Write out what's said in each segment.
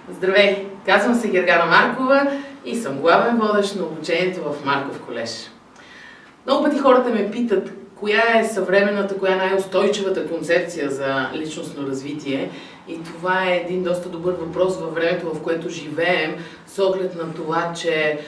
Здравей! Казвам се Гергана Маркова и съм главен водещ на обучението в Марков колеж. Много пъти хората ме питат коя е съвременната, коя е най-устойчивата концепция за личностно развитие. И това е един доста добър въпрос във времето, в което живеем, с оглед на това, че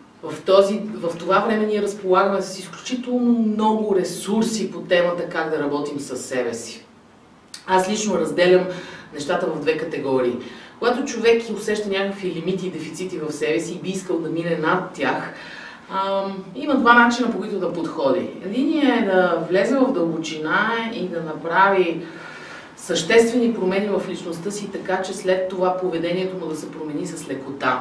в това време ние разполагаме с изключително много ресурси по темата как да работим със себе си. Аз лично разделям нещата в две категории. Когато човек усеща някакви лимити и дефицити в себе си и би искал да мине над тях, има два начина, по които да подходи. Единият е да влезе в дълбочина и да направи съществени промени в личността си, така че след това поведението му да се промени с лекота.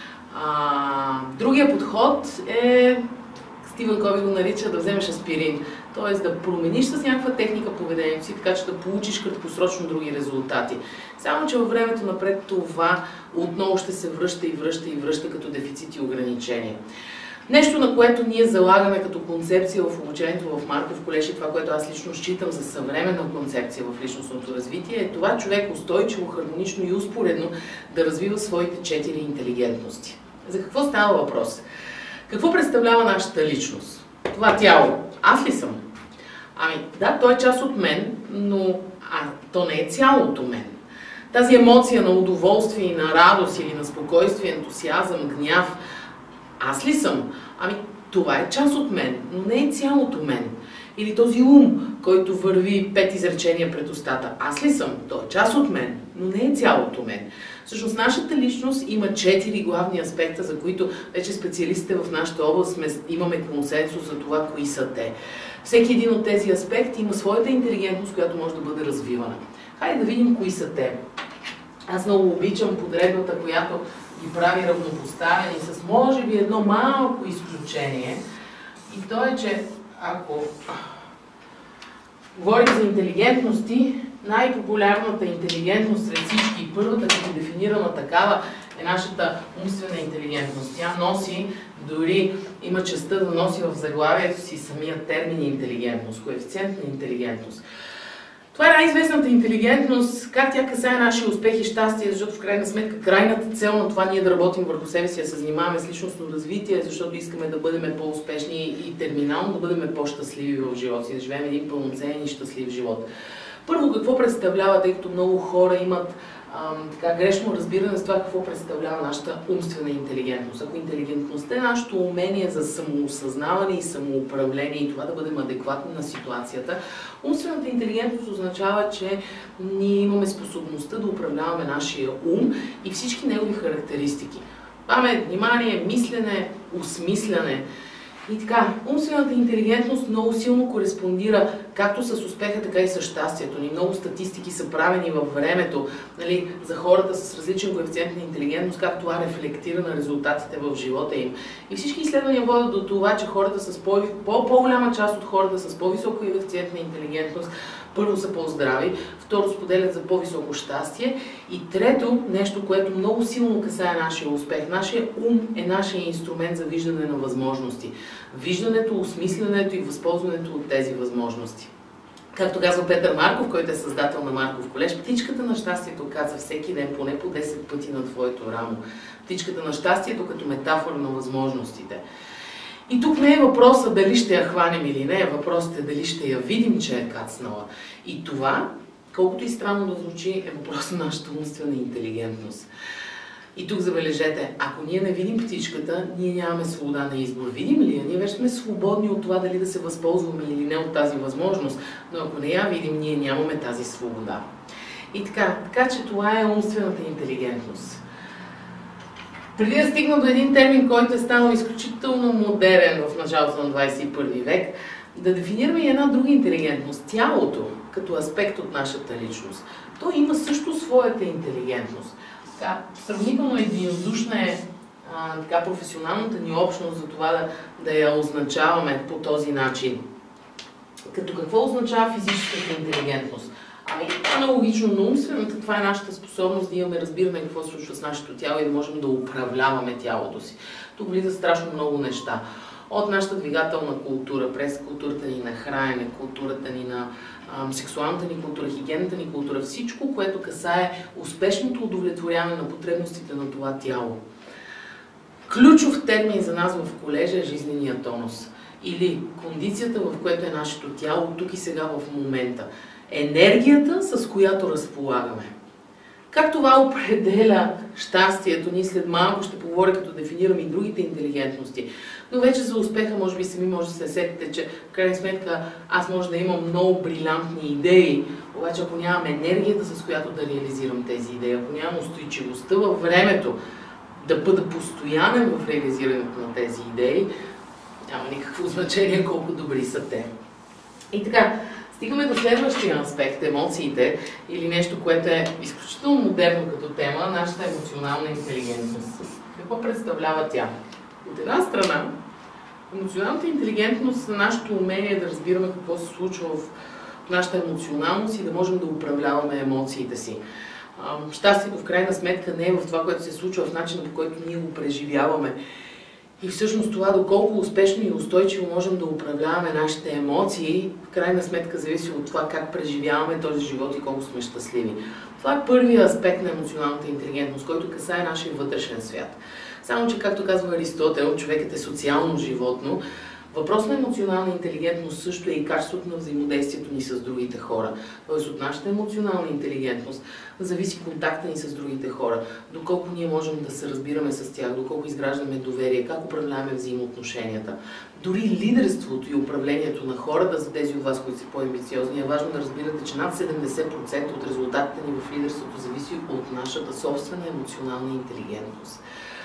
Другия подход е, Стивън Кови го нарича, да вземеш аспирин. Т.е. да промениш с някаква техника поведението си, така че да получиш краткосрочно други резултати. Само че във времето напред това отново ще се връща и връща като дефицит и ограничения. Нещо, на което ние залагаме като концепция в обучението в Марков колеж и това, което аз лично считам за съвременна концепция в личностното развитие, е това човек устойчиво, хармонично и успоредно да развива своите 4 интелигентности. За какво става въпрос? Какво представлява нашата личност? Това тяло. Аз ли съм? Да, то е част от мен, но то не е цялото мен. Тази емоция на удоволствие и на радост или на спокойствие, ентусиазъм, гняв, аз ли съм? Това е част от мен, но не е цялото мен. Или този ум, който върви 5 изречения пред устата. Аз ли съм? То е част от мен, но не е цялото мен. Всъщност нашата личност има 4 главни аспекта, за които вече специалистите в нашата област имаме консенсус за това, кои са те. Всеки един от тези аспекти има своята интелигентност, която може да бъде развивана. Хайде да видим кои са те. Аз много обичам подредбата, която ги прави равнопоставени с може би едно малко изключение. И то е, че ако говорим за интелигентности, най-популярната интелигентност сред всички и първата, като дефинирана такава, е нашата умствена интелигентност. Тя носи, дори има честта да носи в заглавието си самия термин интелигентност, коефициент на интелигентност. Това е най-известната интелигентност, как тя касае нашия успех и щастие, защото в крайна сметка крайната цел на това ние да работим върху себе си, да се занимаваме с личностно развитие, защото искаме да бъдем по-успешни и терминално да бъдем по-щастливи в живота си, да живеем един пълноценен и щастлив живот. Първо, какво представлява, тъй като много хора имат грешно разбиране за това какво представлява нашата умствена интелигентност. Ако интелигентността е нашето умение за самоосъзнаване и самоуправление и това да бъдем адекватни на ситуацията, умствената интелигентност означава, че ние имаме способността да управляваме нашия ум и всички негови характеристики. Памет, внимание, мислене, осмисляне. И така, умствената интелигентност много силно кореспондира както с успеха, така и с щастието ни. Много статистики са правени във времето, за хората с различен коефициент на интелигентност, как това рефлектира на резултатите в живота им. И всички изследвания водят до това, че хората с по-голяма част от хората с по-висок коефициент на интелигентност първо са по-здрави, второ споделят за по-високо щастие и трето, нещо, което много силно касае нашия успех. Нашия ум е нашия инструмент за виждане на възможности. Виждането, осмисленето и възползването от тези възможности. Както казва Петър Марков, който е създател на Марков колеж, птичката на щастието казва всеки ден поне по 10 пъти на твоето рамо. Птичката на щастието като метафора на възможностите. И тук не е въпросът дали ще я хванем или не, въпросът е дали ще я видим, че е кацнала. И това, колкото и странно да звучи, е въпрос на нашата умствена интелигентност. И тук забележете, ако ние не видим птичката, ние нямаме свобода на избор. Видим ли я? Ние вече сме свободни от това дали да се възползваме или не от тази възможност, но ако не я видим, ние нямаме тази свобода. И така че това е умствената интелигентност. Преди да стигна до един термин, който е станал изключително модерен в началото на 21 век, да дефинираме и една друга интелигентност. Тялото, като аспект от нашата личност, то има също своята интелигентност. Сравнително единодушна е професионалната ни общност за това да я означаваме по този начин. Като какво означава физическата интелигентност? Аналогично на умствената, това е нашата способност да имаме разбиране какво се случва с нашето тяло и да можем да управляваме тялото си. Тук влизат страшно много неща. от нашата двигателна култура, през културата ни на хранене, културата ни на сексуалната ни култура, хигиената ни култура, всичко, което касае успешното удовлетворяване на потребностите на това тяло. Ключов термин за нас в колежа е жизнения тонус. Или кондицията, в която е нашето тяло тук и сега в момента. Енергията, с която разполагаме. Как това определя щастието? Ние след малко ще поговоря, като дефинирам и другите интелигентности. Но вече за успеха, може би сами може да се сетите, че в крайна сметка аз може да имам много брилянтни идеи, обаче ако нямам енергията, с която да реализирам тези идеи, ако нямам устойчивостта във времето, да бъда постоянен в реализирането на тези идеи, няма никакво значение колко добри са те. И така, стигаме до следващия аспект, емоциите, или нещо, което е изключително модерно като тема, нашата емоционална интелигентност. Какво представлява тя? От една страна, емоционалната интелигентност е нашето умение да разбираме какво се случва в нашата емоционалност и да можем да управляваме емоциите си. Щастието в крайна сметка не е в това, което се случва, в начина, по който ние го преживяваме. И всъщност това, доколко успешно и устойчиво можем да управляваме нашите емоции, в крайна сметка зависи от това как преживяваме този живот и колко сме щастливи. Това е първият аспект на емоционалната интелигентност, който касае нашия вътрешен свят. Само че, както казва Аристотел, човекът е социално животно. Въпрос на емоционална интелигентност също е и качеството на взаимодействието ни с другите хора. Тоест от нашата емоционална интелигентност зависи контакта ни с другите хора, доколко ние можем да се разбираме с тях, доколко изграждаме доверие, как управляваме взаимоотношенията. Дори лидерството и управлението на хората, за тези от вас, които са по-амбициозни, е важно да разбирате, че над 70% от резултатите ни в лидерството зависи от нашата собствена емоционална интелигентност.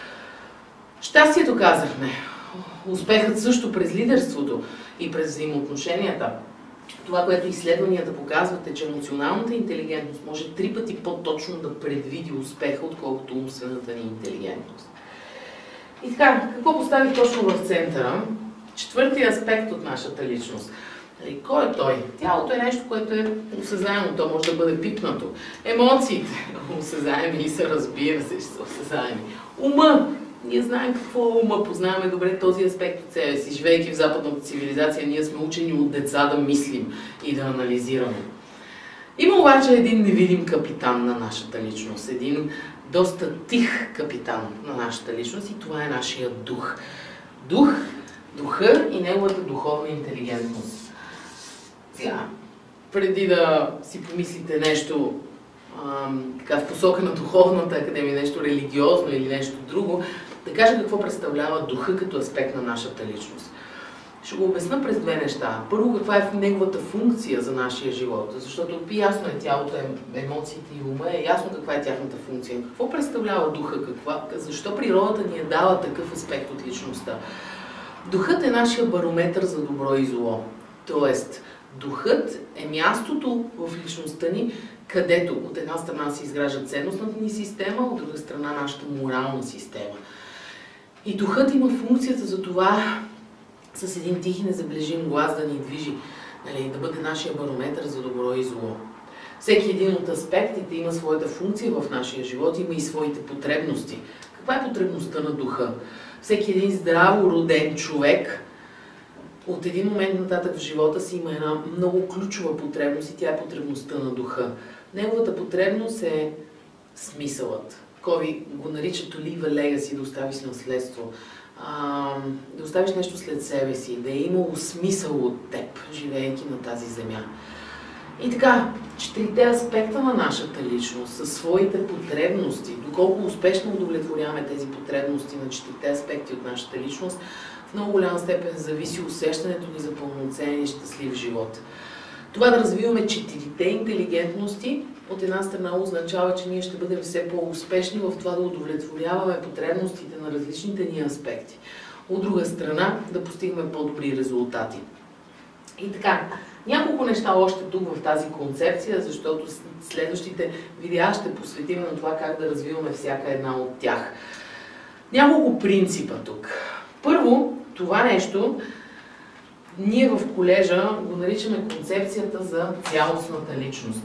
Щастието казахме. Успехът също през лидерството и през взаимоотношенията. Това, което изследванията показват, е, че емоционалната интелигентност може 3 пъти по-точно да предвиди успеха, отколкото умствената ни интелигентност. И така, какво поставих точно в центъра? Четвъртия аспект от нашата личност. Кой е той? Тялото е нещо, което е осезаемо, то може да бъде пипнато. Емоциите, осезаеми и са, разбира се, са осезаеми. Ума. Ние знаем какво е ума, познаваме добре този аспект от себе си. Живейки в западната цивилизация, ние сме учени от деца да мислим и да анализираме. Има обаче един невидим капитан на нашата личност, един доста тих капитан на нашата личност и това е нашия дух. Духа и неговата духовна интелигентност. Сега, преди да си помислите нещо в посока на духовната академия, нещо религиозно или нещо друго, да кажа какво представлява духа като аспект на нашата личност. Ще го обясна през 2 неща. Първо, каква е неговата функция за нашия живот, защото ясно е тялото, емоциите и ума, е ясно каква е тяхната функция. Какво представлява духа? Защо природата ни е дала такъв аспект от личността? Духът е нашия барометър за добро и зло. Тоест, духът е мястото в личността ни, където от една страна се изгражда ценностната ни система, от друга страна нашата морална система. И духът има функцията за това с един тих и незаближим глас да ни движи, да бъде нашия барометър за добро и зло. Всеки един от аспектите има своята функция в нашия живот, има и своите потребности. Каква е потребността на духа? Всеки един здраво роден човек от един момент нататък в живота си има една много ключова потребност и тя е потребността на духа. Неговата потребност е смисълът. Кови го нарича to leave a legacy, да оставиш наследство, да оставиш нещо след себе си, да е имало смисъл от теб, живеейки на тази земя. И така, 4 аспекта на нашата личност със своите потребности, доколко успешно удовлетворяваме тези потребности на 4 аспекти от нашата личност, в много голяма степен зависи усещането ни за пълноценен и щастлив живот. Това да развиваме 4 интелигентности, от една страна означава, че ние ще бъдем все по-успешни в това да удовлетворяваме потребностите на различните ни аспекти. От друга страна, да постигнем по-добри резултати. И така, няколко неща още тук в тази концепция, защото следващите видеа ще посветим на това как да развиваме всяка една от тях. Няколко принципа тук. Първо, това нещо ние в колежа го наричаме концепцията за цялостната личност.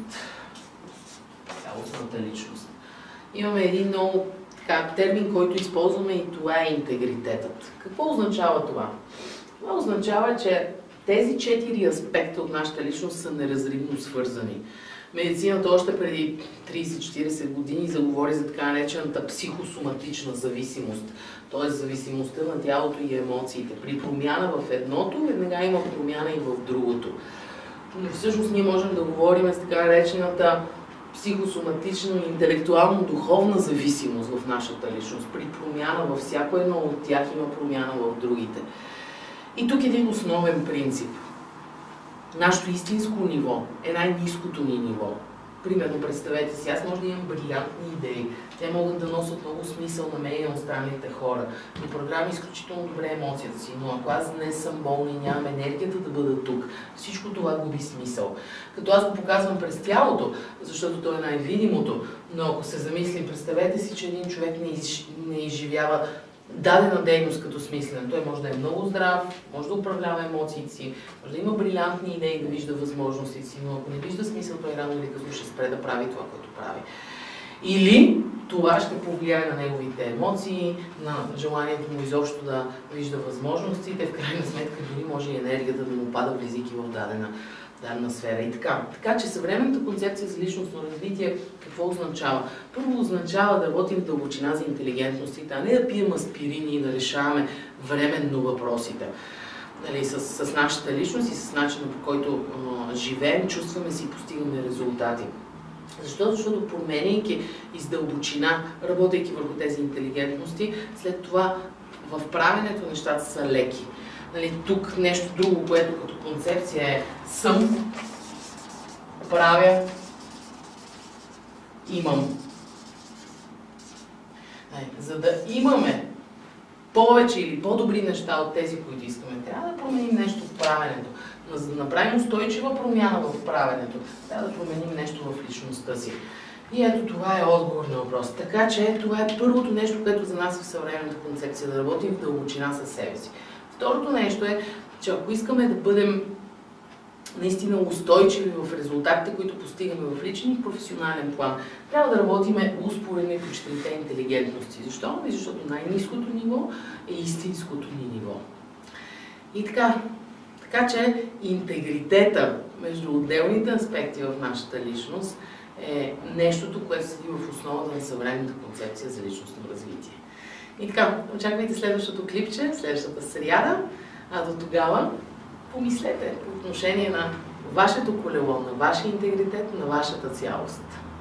Цялостната личност. Имаме един много термин, който използваме и това е интегритетът. Какво означава това? Това означава, че тези 4 аспекта от нашата личност са неразривно свързани. Медицината още преди 30-40 години заговори за така наречената психосоматична зависимост, т.е. зависимостта на тялото и емоциите. При промяна в едното, веднага има промяна и в другото. Но всъщност ние можем да говорим с така наречената психосоматична и интелектуално-духовна зависимост в нашата личност. При промяна във всяко едно от тях има промяна в другите. И тук е един основен принцип. Нашето истинско ниво е най-ниското ни ниво. Примерно, представете си, аз може да имам брилянтни идеи. Те могат да носят много смисъл на мен и на останалите хора. Да управлявам изключително добре емоцията си, но ако аз днес съм болна и нямам енергията да бъда тук, всичко това губи смисъл. Като аз го показвам през тялото, защото то е най-видимото, но ако се замислим, представете си, че един човек не изживява дадена дейност като смислен. Той може да е много здрав, може да управлява емоциите си, може да има брилянтни идеи, да вижда възможностите си, но ако не вижда смисъл, той рано или късно ще спре да прави това, което прави. Или това ще повлияе на неговите емоции, на желанието му изобщо да вижда възможностите, в крайна сметка дори може и енергията да му пада, влизайки в дадена сфера и така. Така че съвременната концепция за личностно развитие какво означава? Първо означава да работим в дълбочина за интелигентностите, а не да пием аспирини и да решаваме временно въпросите. Нали, с нашата личност и с начина, по който живеем, чувстваме си и постигаме резултати. Защо? Защото променяйки из дълбочина, работейки върху тези интелигентности, след това в правенето нещата са леки. Нали, тук нещо друго, което като концепция е съм, правя, имам. За да имаме повече или по-добри неща от тези, които искаме, трябва да променим нещо в правенето. Но за да направим устойчива промяна в правенето, трябва да променим нещо в личността си. И ето това е отговор на въпроса. Така че това е първото нещо, което за нас в съвременната концепция, да работим в дълбочина със себе си. Второто нещо е, че ако искаме да бъдем наистина устойчиви в резултатите, които постигаме в личен и професионален план, трябва да работиме успоредно по 4 интелигентности. Защо? Защото най-ниското ниво е истинското ни ниво. И така че интегритета между отделните аспекти в нашата личност е нещото, което седи в основата на съвременната концепция за личностно развитие. И така, очаквайте следващото клипче, следващата сряда, а до тогава помислете по отношение на вашето колело, на вашия интегритет, на вашата цялост.